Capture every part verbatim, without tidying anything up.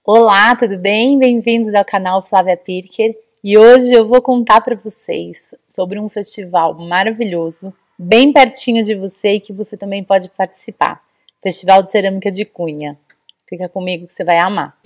Olá, tudo bem? Bem-vindos ao canal Flávia Pirker e hoje eu vou contar para vocês sobre um festival maravilhoso, bem pertinho de você e que você também pode participar. Festival de Cerâmica de Cunha. Fica comigo que você vai amar.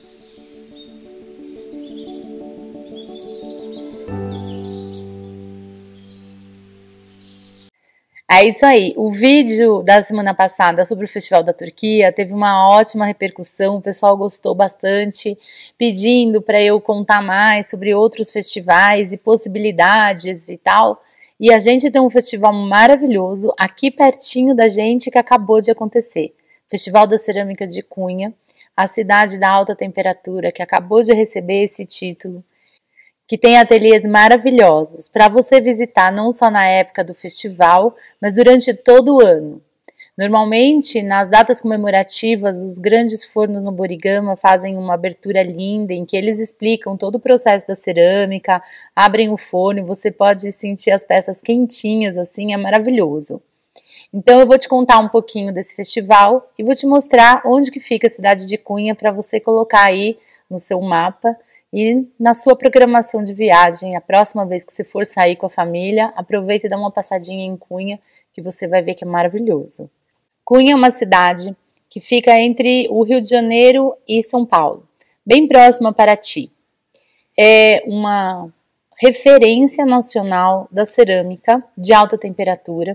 É isso aí, o vídeo da semana passada sobre o Festival da Turquia teve uma ótima repercussão, o pessoal gostou bastante, pedindo para eu contar mais sobre outros festivais e possibilidades e tal. E a gente tem um festival maravilhoso aqui pertinho da gente que acabou de acontecer. Festival da Cerâmica de Cunha, a cidade da alta temperatura que acabou de receber esse título, que tem ateliês maravilhosos para você visitar não só na época do festival, mas durante todo o ano. Normalmente, nas datas comemorativas, os grandes fornos no Borigama fazem uma abertura linda em que eles explicam todo o processo da cerâmica, abrem o forno e você pode sentir as peças quentinhas, assim, é maravilhoso. Então eu vou te contar um pouquinho desse festival e vou te mostrar onde que fica a cidade de Cunha para você colocar aí no seu mapa. E na sua programação de viagem, a próxima vez que você for sair com a família, aproveita e dá uma passadinha em Cunha, que você vai ver que é maravilhoso. Cunha é uma cidade que fica entre o Rio de Janeiro e São Paulo, bem próxima a Paraty. É uma referência nacional da cerâmica de alta temperatura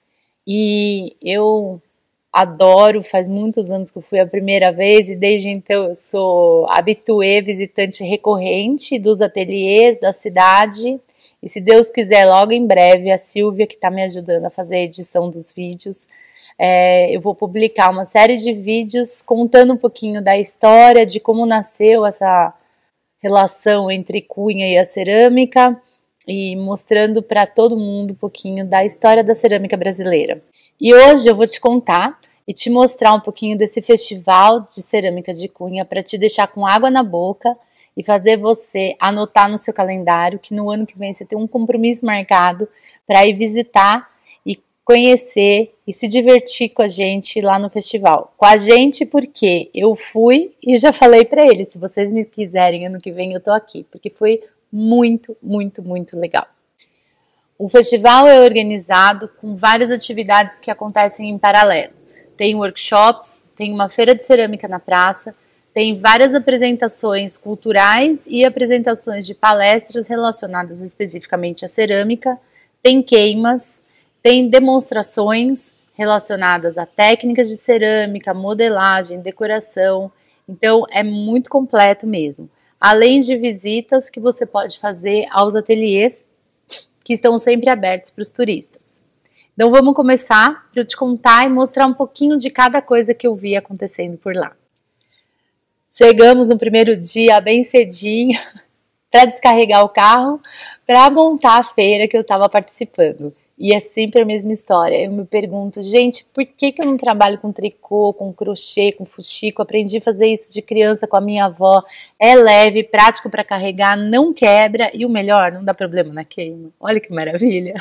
e eu adoro, faz muitos anos que eu fui a primeira vez e desde então eu sou habituê, visitante recorrente dos ateliês da cidade. E se Deus quiser, logo em breve, a Silvia, que está me ajudando a fazer a edição dos vídeos, é, eu vou publicar uma série de vídeos contando um pouquinho da história, de como nasceu essa relação entre Cunha e a cerâmica e mostrando para todo mundo um pouquinho da história da cerâmica brasileira. E hoje eu vou te contar e te mostrar um pouquinho desse festival de cerâmica de Cunha para te deixar com água na boca e fazer você anotar no seu calendário que no ano que vem você tem um compromisso marcado para ir visitar e conhecer e se divertir com a gente lá no festival. Com a gente porque eu fui e já falei para eles, se vocês me quiserem ano que vem eu tô aqui, porque foi muito, muito, muito legal. O festival é organizado com várias atividades que acontecem em paralelo. Tem workshops, tem uma feira de cerâmica na praça, tem várias apresentações culturais e apresentações de palestras relacionadas especificamente à cerâmica, tem queimas, tem demonstrações relacionadas a técnicas de cerâmica, modelagem, decoração, então é muito completo mesmo. Além de visitas que você pode fazer aos ateliês, que estão sempre abertos para os turistas. Então vamos começar para eu te contar e mostrar um pouquinho de cada coisa que eu vi acontecendo por lá. Chegamos no primeiro dia bem cedinho para descarregar o carro, para montar a feira que eu estava participando. E é sempre a mesma história. Eu me pergunto, gente, por que, que eu não trabalho com tricô, com crochê, com fuxico? Aprendi a fazer isso de criança com a minha avó. É leve, prático para carregar, não quebra e o melhor, não dá problema na queima. Olha que maravilha!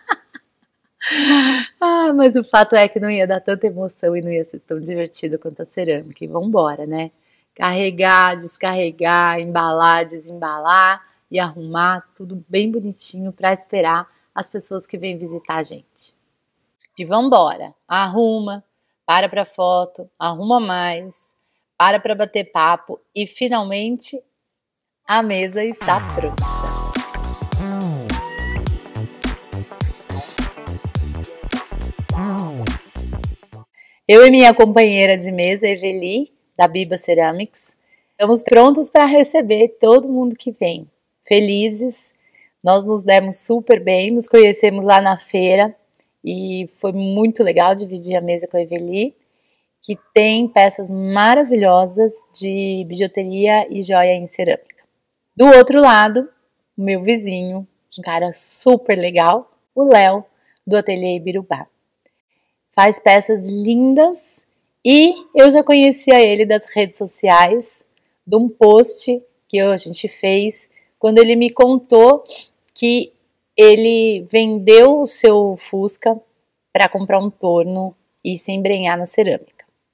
Ah, mas o fato é que não ia dar tanta emoção e não ia ser tão divertido quanto a cerâmica. E vambora, né? Carregar, descarregar, embalar, desembalar e arrumar tudo bem bonitinho para esperar as pessoas que vêm visitar a gente. E vambora, arruma, para para foto, arruma mais, para para bater papo e finalmente a mesa está pronta. Eu e minha companheira de mesa, Eveli, da Biba Ceramics, estamos prontos para receber todo mundo que vem, felizes. Nós nos demos super bem, nos conhecemos lá na feira e foi muito legal dividir a mesa com a Eveli, que tem peças maravilhosas de bijuteria e joia em cerâmica. Do outro lado, o meu vizinho, um cara super legal, o Léo, do Ateliê Ibirubá. Faz peças lindas e eu já conhecia ele das redes sociais, de um post que a gente fez, quando ele me contou que ele vendeu o seu Fusca para comprar um torno e se embrenhar na cerâmica.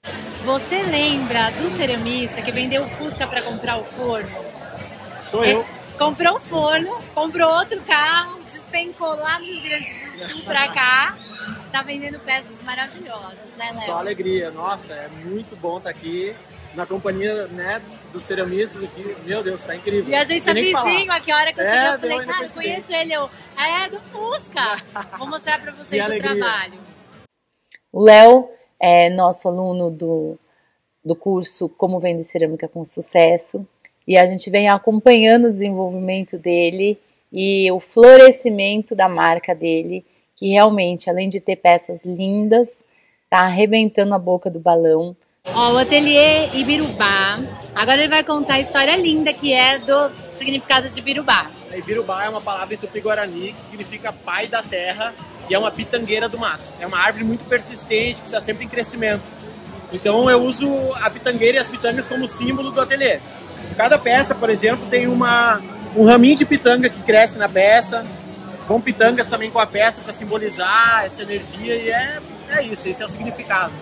Você lembra do ceramista que vendeu o Fusca para comprar o forno? Sou eu. Comprou o forno, comprou outro carro, despencou lá no Rio Grande do Sul pra cá. Tá vendendo peças maravilhosas, né, Léo? Só alegria. Nossa, é muito bom estar aqui na companhia, né, dos ceramistas aqui. Meu Deus, tá incrível. E a gente é vizinho aqui, a hora que eu é, cheguei, eu falei, cara, conheço ele. Eu, é do Fusca. Vou mostrar pra vocês o trabalho. O Léo é nosso aluno do, do curso Como Vender Cerâmica com Sucesso. E a gente vem acompanhando o desenvolvimento dele e o florescimento da marca dele, que realmente, além de ter peças lindas, tá arrebentando a boca do balão. Ó, o Ateliê Ibirubá. Agora ele vai contar a história linda que é do significado de Ibirubá. Ibirubá é uma palavra em tupi-guarani que significa pai da terra e é uma pitangueira do mato. É uma árvore muito persistente que está sempre em crescimento. Então eu uso a pitangueira e as pitangas como símbolo do ateliê. Cada peça, por exemplo, tem uma, um raminho de pitanga que cresce na peça, com pitangas também com a peça para simbolizar essa energia e é, é isso, esse é o significado.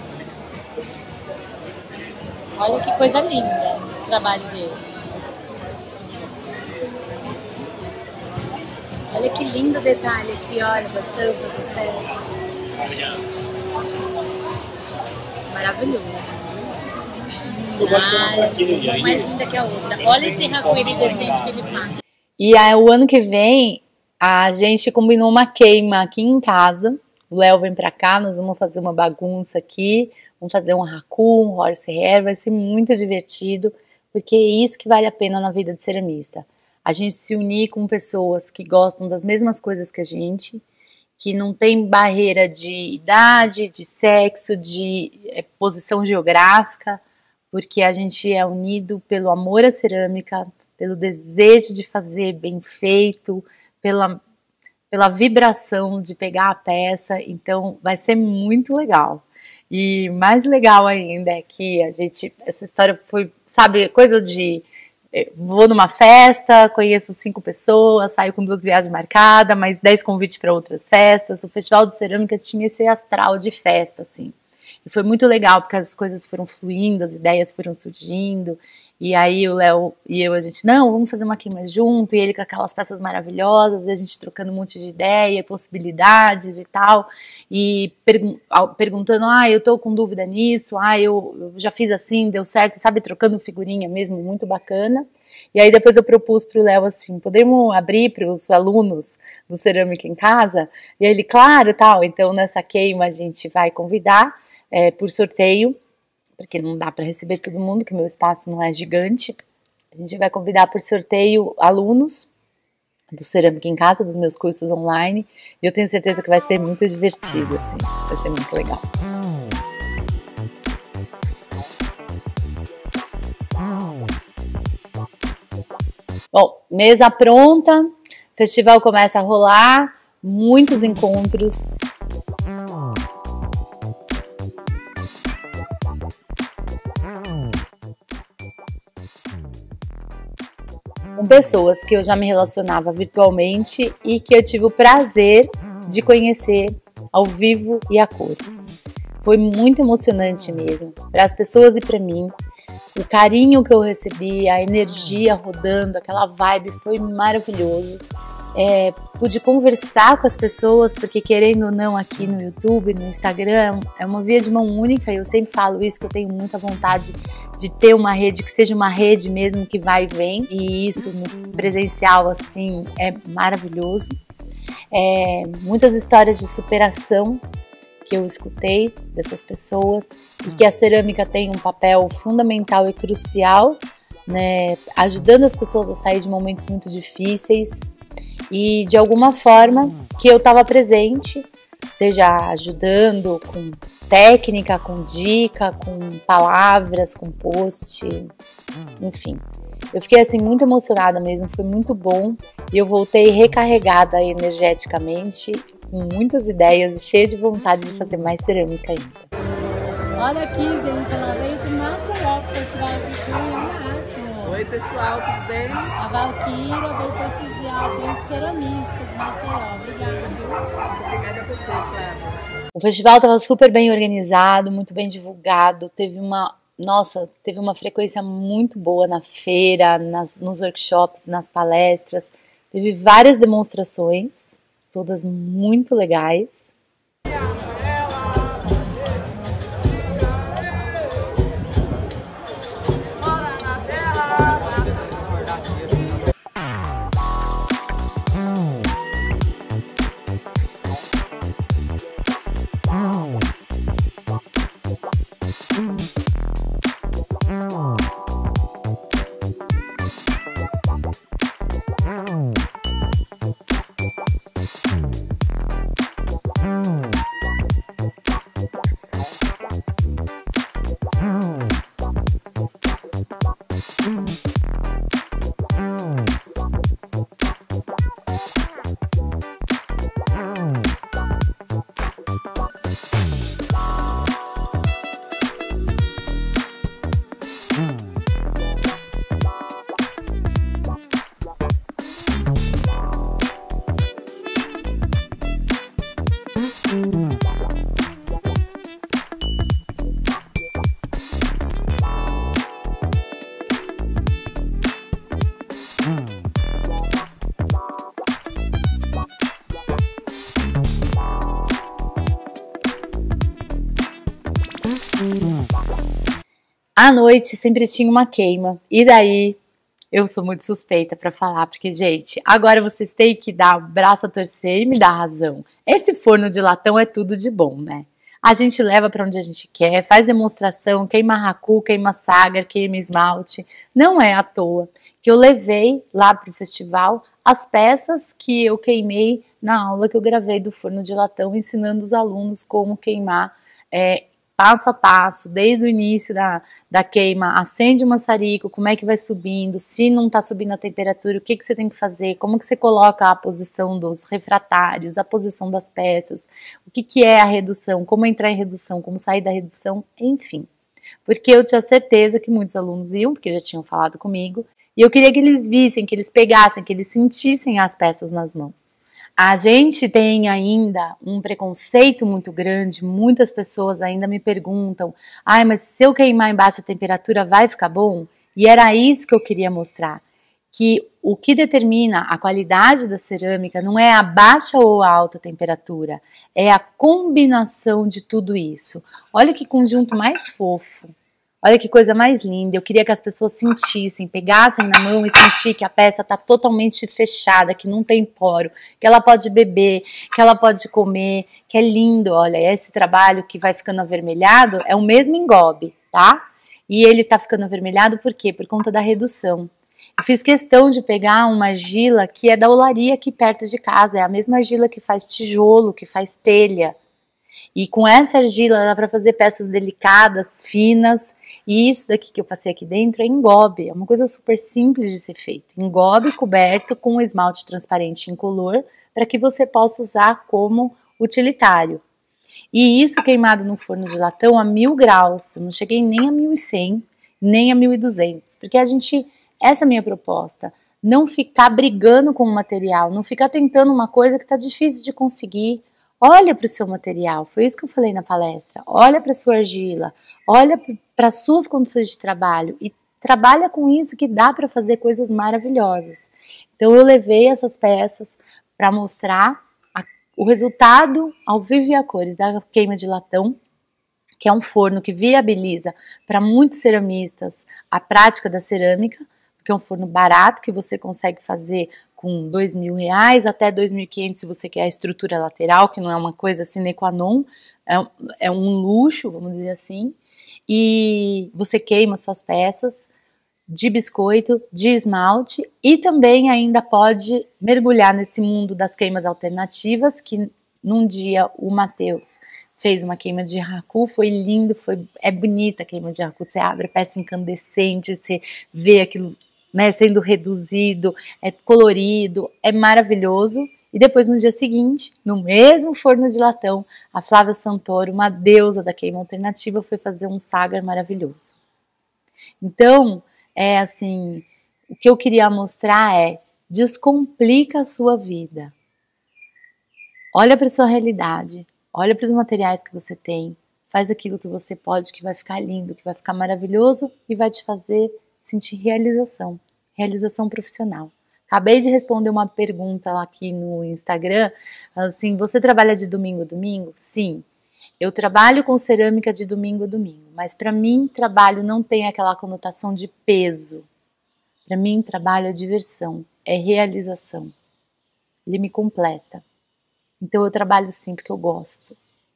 Olha que coisa linda o trabalho dele. Olha que lindo detalhe aqui, olha, bastante, bastante. Maravilhoso. Eu gosto dessa aqui, uma mais linda que a outra. Olha esse racuíri decente que ele faz. E aí, o ano que vem, a gente combinou uma queima aqui em casa. O Léo vem pra cá, nós vamos fazer uma bagunça aqui. Vamos fazer um raku, um horsehair, vai ser muito divertido, porque é isso que vale a pena na vida de ceramista. A gente se unir com pessoas que gostam das mesmas coisas que a gente, que não tem barreira de idade, de sexo, de é, posição geográfica, porque a gente é unido pelo amor à cerâmica, pelo desejo de fazer bem feito, pela, pela vibração de pegar a peça, então vai ser muito legal. E mais legal ainda é que a gente, essa história foi, sabe, coisa de, vou numa festa, conheço cinco pessoas, saio com duas viagens marcadas, mais dez convites para outras festas. O Festival de Cerâmica tinha esse astral de festa, assim. E foi muito legal, porque as coisas foram fluindo, as ideias foram surgindo. E aí o Léo e eu, a gente, não, vamos fazer uma queima junto. E ele com aquelas peças maravilhosas, e a gente trocando um monte de ideia, possibilidades e tal. E pergun perguntando, ah, eu tô com dúvida nisso, ah, eu, eu já fiz assim, deu certo, sabe, trocando figurinha mesmo, muito bacana. E aí depois eu propus pro Léo assim, podemos abrir para os alunos do Cerâmica em Casa? E aí ele, claro, tal, então nessa queima a gente vai convidar, É, por sorteio, porque não dá para receber todo mundo, que meu espaço não é gigante. A gente vai convidar por sorteio alunos do Cerâmica em Casa, dos meus cursos online, e eu tenho certeza que vai ser muito divertido, assim, vai ser muito legal. Bom, mesa pronta, festival começa a rolar, muitos encontros. Com pessoas que eu já me relacionava virtualmente e que eu tive o prazer de conhecer ao vivo e a cores. Foi muito emocionante mesmo, para as pessoas e para mim. O carinho que eu recebi, a energia rodando, aquela vibe foi maravilhoso. É, pude conversar com as pessoas, porque querendo ou não aqui no YouTube, no Instagram, é uma via de mão única, e eu sempre falo isso, que eu tenho muita vontade de ter uma rede que seja uma rede mesmo que vai e vem, e isso no presencial assim é maravilhoso. É, muitas histórias de superação que eu escutei dessas pessoas, e que a cerâmica tem um papel fundamental e crucial, né, ajudando as pessoas a sair de momentos muito difíceis. E de alguma forma que eu estava presente, seja ajudando com técnica, com dica, com palavras, com post, enfim. Eu fiquei assim muito emocionada mesmo, foi muito bom, e eu voltei recarregada energeticamente, com muitas ideias e cheia de vontade de fazer mais cerâmica ainda. Olha aqui, gente, ela veio de Maceió, Festival de Cunha, máximo. Oi, pessoal, tudo bem? A Valquíria veio prestigiar a gente, ceramistas de Maceió. Obrigada, viu? Obrigada a você, Flávia. O festival estava super bem organizado, muito bem divulgado, teve uma, nossa, teve uma frequência muito boa na feira, nas, nos workshops, nas palestras, teve várias demonstrações, todas muito legais. À noite sempre tinha uma queima, e daí eu sou muito suspeita para falar, porque, gente, agora vocês têm que dar o braço a torcer e me dar razão. Esse forno de latão é tudo de bom, né? A gente leva para onde a gente quer, faz demonstração, queima raku, queima sagar, queima esmalte. Não é à toa que eu levei lá para o festival as peças que eu queimei na aula que eu gravei do forno de latão, ensinando os alunos como queimar é, passo a passo, desde o início da, da queima, acende o maçarico, como é que vai subindo, se não está subindo a temperatura, o que, que você tem que fazer, como que você coloca a posição dos refratários, a posição das peças, o que, que é a redução, como entrar em redução, como sair da redução, enfim. Porque eu tinha certeza que muitos alunos iam, porque já tinham falado comigo, e eu queria que eles vissem, que eles pegassem, que eles sentissem as peças nas mãos. A gente tem ainda um preconceito muito grande, muitas pessoas ainda me perguntam, ai, mas se eu queimar em baixa temperatura vai ficar bom? E era isso que eu queria mostrar, que o que determina a qualidade da cerâmica não é a baixa ou a alta temperatura, é a combinação de tudo isso. Olha que conjunto mais fofo. Olha que coisa mais linda, eu queria que as pessoas sentissem, pegassem na mão e sentissem que a peça está totalmente fechada, que não tem poro, que ela pode beber, que ela pode comer, que é lindo. Olha, esse trabalho que vai ficando avermelhado é o mesmo engobe, tá? E ele tá ficando avermelhado por quê? Por conta da redução. Eu fiz questão de pegar uma argila que é da olaria aqui perto de casa, é a mesma argila que faz tijolo, que faz telha. E com essa argila dá para fazer peças delicadas, finas, e isso daqui que eu passei aqui dentro é engobe, é uma coisa super simples de ser feito. Engobe coberto com esmalte transparente incolor para que você possa usar como utilitário. E isso queimado no forno de latão a mil graus, eu não cheguei nem a mil e cem, nem a mil e duzentos, porque a gente, essa é a minha proposta, não ficar brigando com o material, não ficar tentando uma coisa que está difícil de conseguir. Olha para o seu material, foi isso que eu falei na palestra, olha para a sua argila, olha para as suas condições de trabalho e trabalha com isso que dá para fazer coisas maravilhosas. Então eu levei essas peças para mostrar a, o resultado ao vivo e a cores da queima de latão, que é um forno que viabiliza para muitos ceramistas a prática da cerâmica, porque é um forno barato que você consegue fazer com dois mil reais até dois mil e quinhentos se você quer a estrutura lateral, que não é uma coisa sine qua non, é, é um luxo, vamos dizer assim, e você queima suas peças de biscoito, de esmalte, e também ainda pode mergulhar nesse mundo das queimas alternativas, que num dia o Matheus fez uma queima de raku, foi lindo, foi, é bonita a queima de raku, você abre a peça incandescente, você vê aquilo, né, sendo reduzido, é colorido, é maravilhoso. E depois no dia seguinte, no mesmo forno de latão, a Flávia Santoro, uma deusa da queima alternativa, foi fazer um sagar maravilhoso. Então, é assim, o que eu queria mostrar é, descomplica a sua vida. Olha para a sua realidade, olha para os materiais que você tem, faz aquilo que você pode, que vai ficar lindo, que vai ficar maravilhoso e vai te fazer sentir realização, realização profissional. Acabei de responder uma pergunta lá aqui no Instagram, assim, você trabalha de domingo a domingo? Sim, eu trabalho com cerâmica de domingo a domingo, mas para mim trabalho não tem aquela conotação de peso. Para mim trabalho é diversão, é realização. Ele me completa. Então eu trabalho sim porque eu gosto.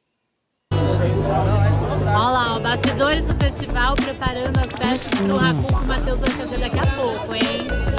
Olha lá, ó, bastidores do festival preparando as peças para o Raccoon que o Matheus vai fazer daqui a pouco, hein?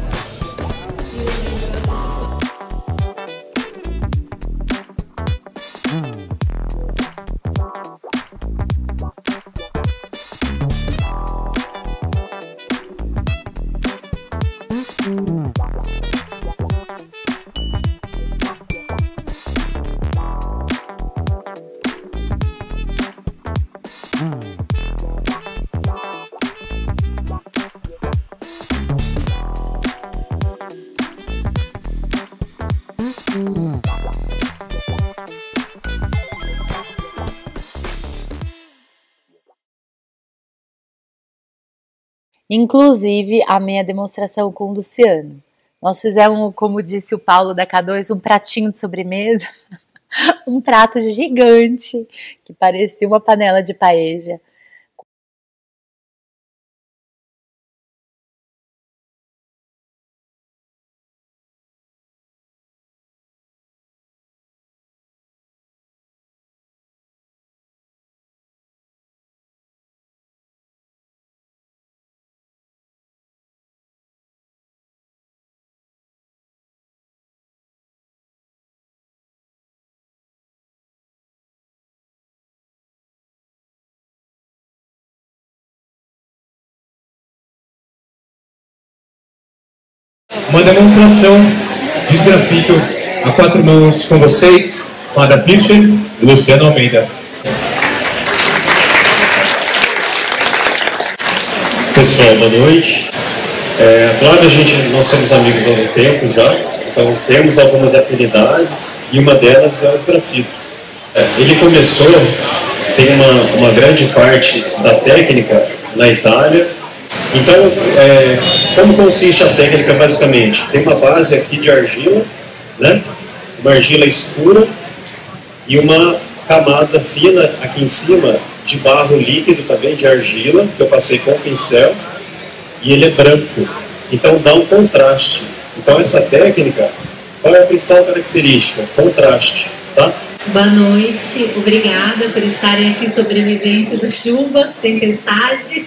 Inclusive, a minha demonstração com o Luciano. Nós fizemos, como disse o Paulo da K dois, um pratinho de sobremesa, um prato gigante, que parecia uma panela de paella. Uma demonstração de esgrafito a quatro mãos com vocês, Mada Pitcher e Luciano Almeida. Pessoal, boa noite. É, claro, a gente, nós somos amigos há algum tempo já, então temos algumas afinidades e uma delas é o esgrafito. É, ele começou, tem uma, uma grande parte da técnica na Itália. Então, é, como consiste a técnica basicamente? Tem uma base aqui de argila, né? Uma argila escura e uma camada fina aqui em cima de barro líquido também, de argila, que eu passei com o pincel, e ele é branco. Então dá um contraste. Então essa técnica, qual é a principal característica? Contraste, tá? Boa noite, obrigada por estarem aqui, sobreviventes da chuva, tempestade.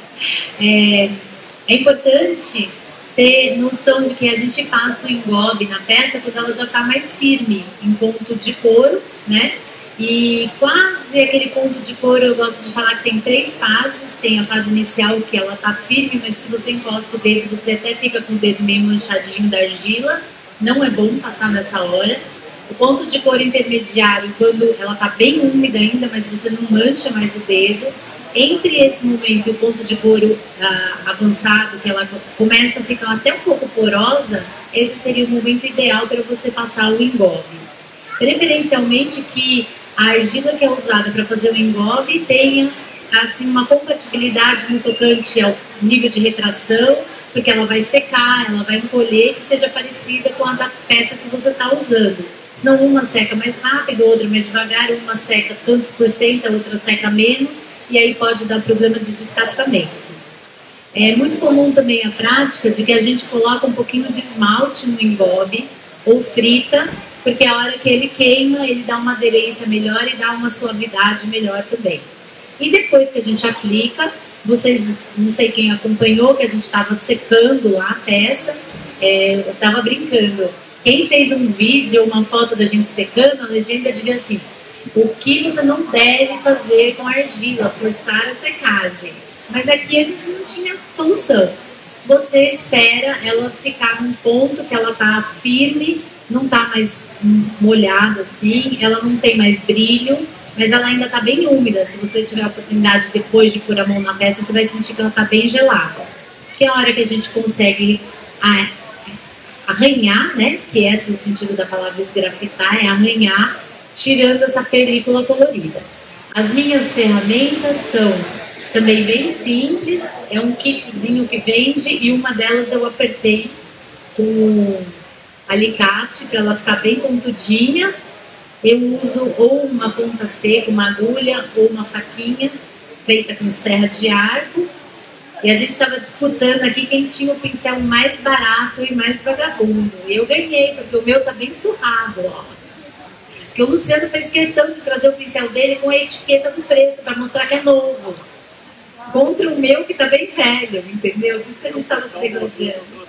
É, é importante ter noção de que a gente passa o engobe na peça quando ela já está mais firme, em ponto de couro, né? E quase aquele ponto de couro, eu gosto de falar que tem três fases. Tem a fase inicial que ela está firme, mas se você encosta o dedo, você até fica com o dedo meio manchadinho da argila. Não é bom passar nessa hora. O ponto de couro intermediário, quando ela está bem úmida ainda, mas você não mancha mais o dedo. Entre esse momento e o ponto de couro ah, avançado, que ela começa a ficar até um pouco porosa, esse seria o momento ideal para você passar o engobe. Preferencialmente que a argila que é usada para fazer o engobe tenha assim, uma compatibilidade no tocante ao nível de retração, porque ela vai secar, ela vai encolher, que seja parecida com a da peça que você está usando. Senão uma seca mais rápido, outra mais devagar, uma seca tantos por cento, a outra seca menos, e aí pode dar problema de descascamento. É muito comum também a prática de que a gente coloca um pouquinho de esmalte no engobe ou frita, porque a hora que ele queima, ele dá uma aderência melhor e dá uma suavidade melhor também. E depois que a gente aplica, vocês, não sei quem acompanhou, que a gente estava secando lá a peça, é, eu estava brincando. Quem fez um vídeo ou uma foto da gente secando, a legenda devia assim: o que você não deve fazer com argila, forçar a secagem. Mas aqui a gente não tinha solução. Você espera ela ficar num ponto que ela está firme, não está mais molhada assim, ela não tem mais brilho, mas ela ainda está bem úmida. Se você tiver a oportunidade depois de pôr a mão na peça, você vai sentir que ela está bem gelada. porque a hora que a gente consegue arranhar, né, que esse é o sentido da palavra esgrafitar, é arranhar, tirando essa película colorida. As minhas ferramentas são também bem simples, é um kitzinho que vende e uma delas eu apertei com alicate para ela ficar bem pontudinha. Eu uso ou uma ponta seca, uma agulha ou uma faquinha feita com serra de arco. E a gente estava disputando aqui quem tinha o pincel mais barato e mais vagabundo. E eu ganhei, porque o meu tá bem surrado, ó. Porque o Luciano fez questão de trazer o pincel dele com a etiqueta do preço para mostrar que é novo. Contra o meu que tá bem velho, entendeu? Por isso que a gente tava se negociando.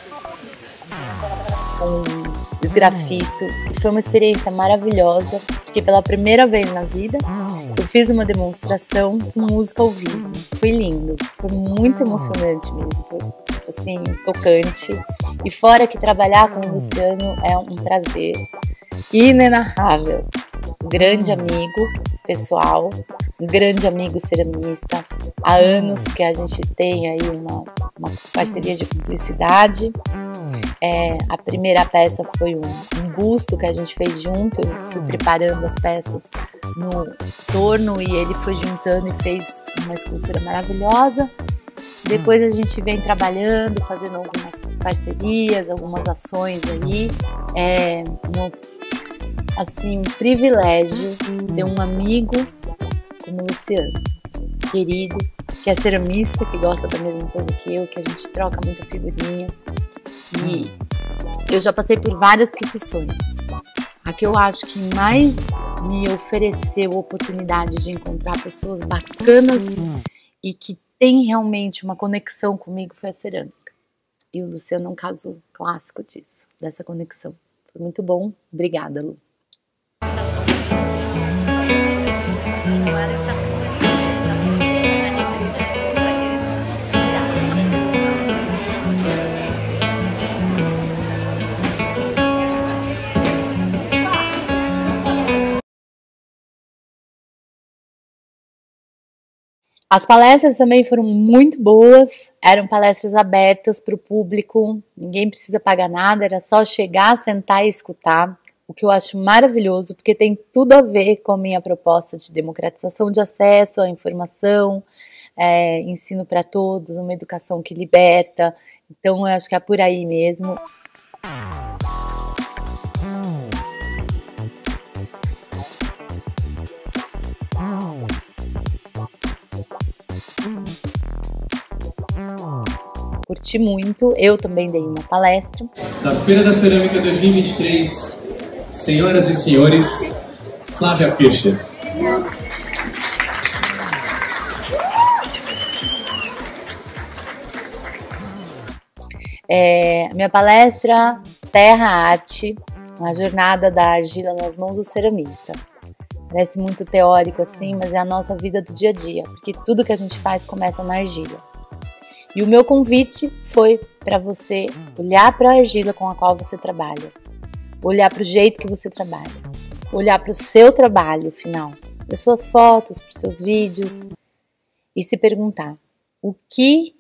Com esgrafito, e foi uma experiência maravilhosa, porque pela primeira vez na vida eu fiz uma demonstração com música ao vivo. Foi lindo, foi muito emocionante mesmo, foi assim, tocante. E fora que trabalhar com o Luciano é um prazer inenarrável. Um grande amigo pessoal, um grande amigo ceramista. Há anos que a gente tem aí uma, uma parceria de publicidade. É, a primeira peça foi um, um busto que a gente fez junto. Eu fui preparando as peças no torno e ele foi juntando e fez uma escultura maravilhosa. Depois a gente vem trabalhando, fazendo algumas parcerias, algumas ações aí. É um, assim, um privilégio ter um amigo como o Luciano, querido, que é ceramista, que gosta da mesma coisa que eu, que a gente troca muita figurinha. E eu já passei por várias profissões. A que eu acho que mais me ofereceu a oportunidade de encontrar pessoas bacanas e que tem realmente uma conexão comigo foi a cerâmica. E o Luciano é um caso clássico disso, dessa conexão. Foi muito bom. Obrigada, Lu. As palestras também foram muito boas, eram palestras abertas para o público, ninguém precisa pagar nada, era só chegar, sentar e escutar, o que eu acho maravilhoso, porque tem tudo a ver com a minha proposta de democratização de acesso à informação, é, ensino para todos, uma educação que liberta, então eu acho que é por aí mesmo. Curti muito, eu também dei uma palestra. Da Feira da Cerâmica dois mil e vinte e três, senhoras e senhores, Flávia Pircher. É, minha palestra, Terra Arte, uma jornada da argila nas mãos do ceramista. Parece muito teórico assim, mas é a nossa vida do dia a dia, porque tudo que a gente faz começa na argila. E o meu convite foi para você olhar para a argila com a qual você trabalha, olhar para o jeito que você trabalha, olhar para o seu trabalho final, para suas fotos, para os seus vídeos e se perguntar o que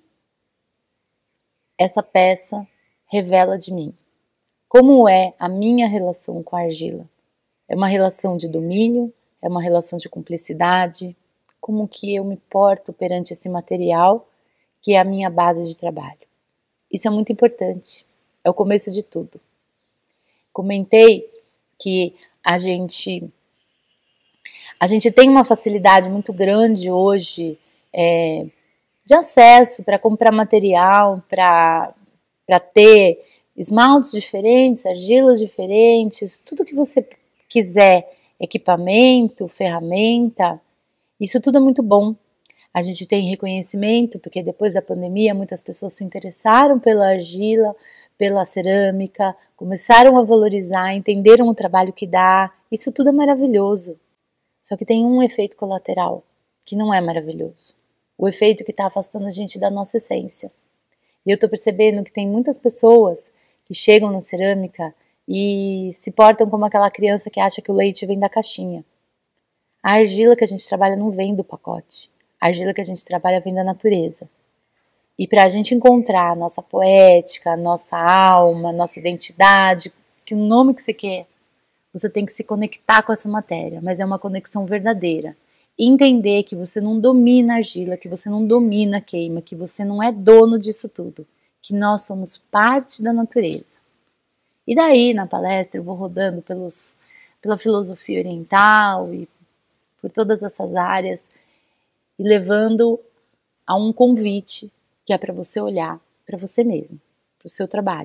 essa peça revela de mim. Como é a minha relação com a argila? É uma relação de domínio? É uma relação de cumplicidade? Como que eu me porto perante esse material que é a minha base de trabalho? Isso é muito importante, é o começo de tudo. Comentei que a gente, a gente tem uma facilidade muito grande hoje é, de acesso para comprar material, para para ter esmaltes diferentes, argilas diferentes, tudo que você quiser, equipamento, ferramenta, isso tudo é muito bom. A gente tem reconhecimento, porque depois da pandemia muitas pessoas se interessaram pela argila, pela cerâmica, começaram a valorizar, entenderam o trabalho que dá. Isso tudo é maravilhoso. Só que tem um efeito colateral, que não é maravilhoso. O efeito que está afastando a gente da nossa essência. E eu estou percebendo que tem muitas pessoas que chegam na cerâmica e se portam como aquela criança que acha que o leite vem da caixinha. A argila que a gente trabalha não vem do pacote. A argila que a gente trabalha vem da natureza. E para a gente encontrar a nossa poética, a nossa alma, a nossa identidade, que o nome que você quer, você tem que se conectar com essa matéria, mas é uma conexão verdadeira. Entender que você não domina a argila, que você não domina a queima, que você não é dono disso tudo, que nós somos parte da natureza. E daí, na palestra, eu vou rodando pelos, pela filosofia oriental e por todas essas áreas e levando a um convite que é para você olhar para você mesmo, para o seu trabalho,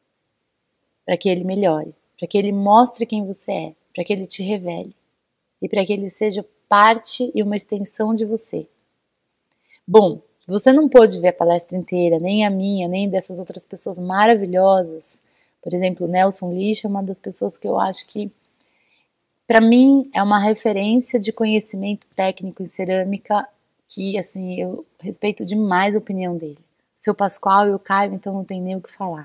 para que ele melhore, para que ele mostre quem você é, para que ele te revele e para que ele seja parte e uma extensão de você. Bom, você não pôde ver a palestra inteira, nem a minha, nem dessas outras pessoas maravilhosas. Por exemplo, o Nelson Lixa é uma das pessoas que eu acho que, para mim, é uma referência de conhecimento técnico em cerâmica que, assim, eu respeito demais a opinião dele. O seu Pascoal e o Caio, então não tem nem o que falar.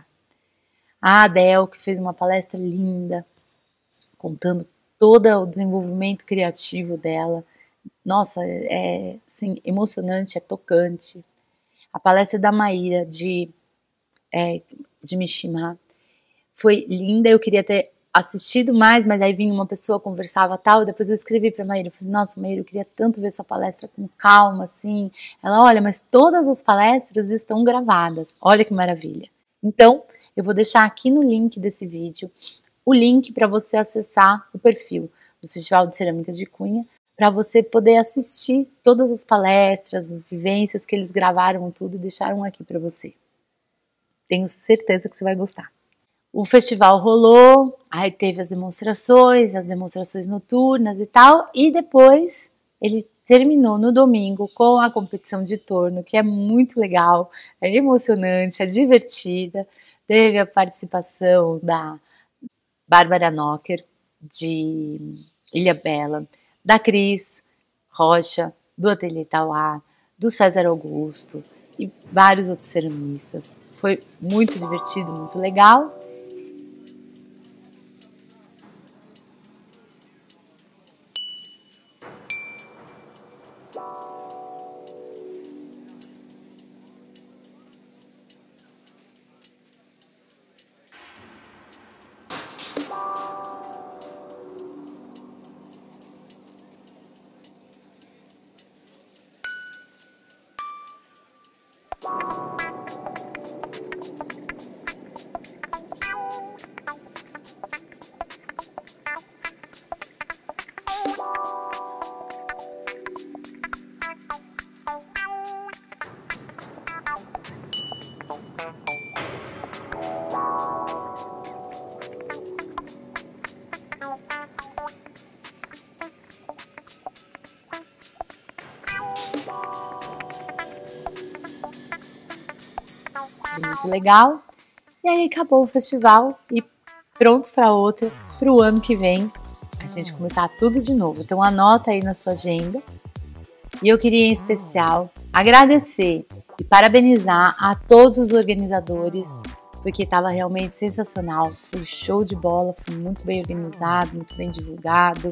A Adel, que fez uma palestra linda, contando todo o desenvolvimento criativo dela. Nossa, é assim, emocionante, é tocante. A palestra da Maíra, de, é, de Mishima, foi linda. Eu queria ter assistido mais, mas aí vinha uma pessoa, conversava tal, depois eu escrevi para a Maíra, eu falei, nossa, Maíra, eu queria tanto ver sua palestra com calma, assim. Ela, olha, mas todas as palestras estão gravadas. Olha que maravilha. Então, eu vou deixar aqui no link desse vídeo o link para você acessar o perfil do Festival de Cerâmica de Cunha, para você poder assistir todas as palestras, as vivências que eles gravaram tudo e deixaram aqui para você. Tenho certeza que você vai gostar. O festival rolou, aí teve as demonstrações, as demonstrações noturnas e tal, e depois ele terminou no domingo com a competição de torno, que é muito legal, é emocionante, é divertida. Teve a participação da Bárbara Nocker, de Ilha Bela, da Cris Rocha, do Ateliê Tauá, do César Augusto e vários outros ceramistas. Foi muito divertido, muito legal. Muito legal. E aí acabou o festival e prontos para outra, para o ano que vem, a gente começar tudo de novo. Então anota aí na sua agenda. E eu queria em especial agradecer e parabenizar a todos os organizadores, porque estava realmente sensacional, foi show de bola, foi muito bem organizado, muito bem divulgado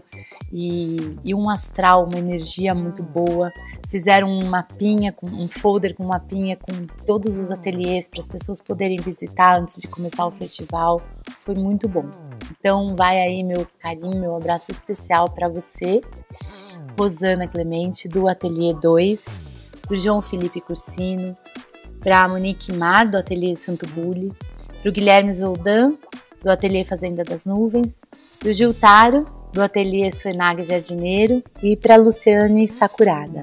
e, e um astral, uma energia muito boa. Fizeram um mapinha, com, um folder com um mapinha com todos os ateliês para as pessoas poderem visitar antes de começar o festival, foi muito bom. Então vai aí meu carinho, meu abraço especial para você, Rosana Clemente, do Ateliê dois, para o João Felipe Cursino, para a Monique Mar, do Ateliê Santo Bulli, para o Guilherme Zoldan, do Ateliê Fazenda das Nuvens, para o Gil Taro, do Ateliê Suenag Jardineiro, e para a Luciane Sakurada.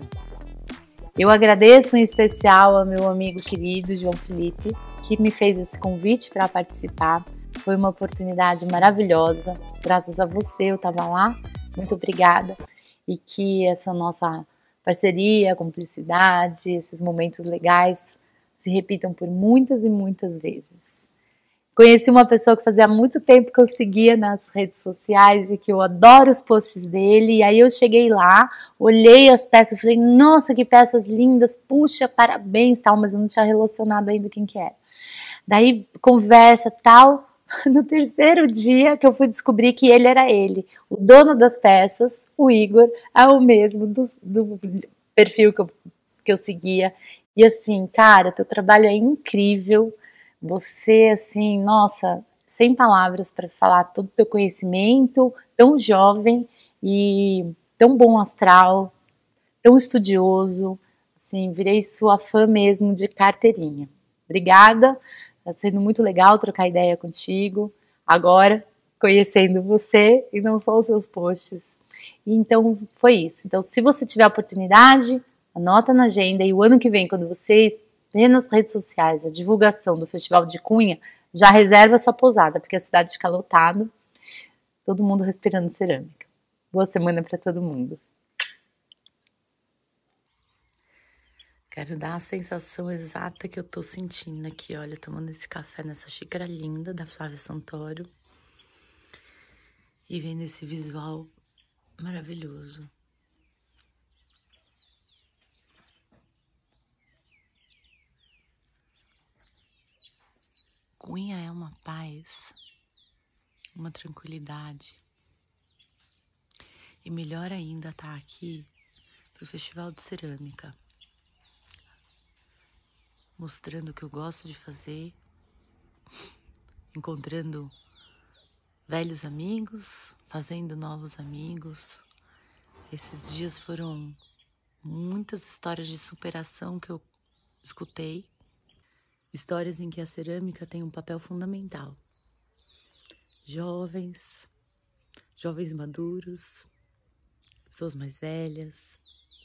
Eu agradeço em especial ao meu amigo querido João Felipe, que me fez esse convite para participar. Foi uma oportunidade maravilhosa, graças a você eu estava lá, muito obrigada, e que essa nossa parceria, cumplicidade, esses momentos legais se repitam por muitas e muitas vezes. Conheci uma pessoa que fazia muito tempo que eu seguia nas redes sociais e que eu adoro os posts dele, e aí eu cheguei lá, olhei as peças, falei, nossa, que peças lindas, puxa, parabéns, tal, mas eu não tinha relacionado ainda quem que era. Daí, conversa, tal, no terceiro dia que eu fui descobrir que ele era ele, o dono das peças, o Igor, é o mesmo do, do perfil que eu, que eu seguia, E assim, cara, teu trabalho é incrível. Você, assim, nossa, sem palavras para falar todo o teu conhecimento, tão jovem e tão bom astral, tão estudioso. Assim, virei sua fã mesmo de carteirinha. Obrigada, tá sendo muito legal trocar ideia contigo. Agora, conhecendo você e não só os seus posts. Então, foi isso. Então, se você tiver a oportunidade, anota na agenda e o ano que vem, quando vocês vê nas redes sociais a divulgação do Festival de Cunha, já reserva sua pousada, porque a cidade fica lotada, todo mundo respirando cerâmica. Boa semana para todo mundo. Quero dar a sensação exata que eu tô sentindo aqui, olha, tomando esse café nessa xícara linda da Flávia Santoro e vendo esse visual maravilhoso. Cunha é uma paz, uma tranquilidade. E melhor ainda estar aqui pro Festival de Cerâmica, mostrando o que eu gosto de fazer, encontrando velhos amigos, fazendo novos amigos. Esses dias foram muitas histórias de superação que eu escutei. Histórias em que a cerâmica tem um papel fundamental. Jovens, jovens maduros, pessoas mais velhas.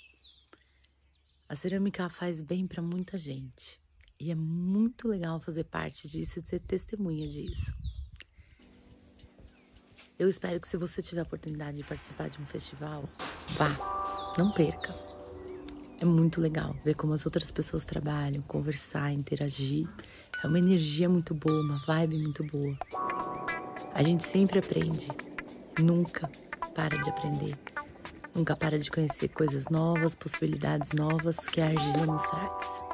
A cerâmica faz bem para muita gente. E é muito legal fazer parte disso e ter testemunha disso. Eu espero que se você tiver a oportunidade de participar de um festival, vá, não perca. É muito legal ver como as outras pessoas trabalham, conversar, interagir. É uma energia muito boa, uma vibe muito boa. A gente sempre aprende, nunca para de aprender. Nunca para de conhecer coisas novas, possibilidades novas que a argila nos traz.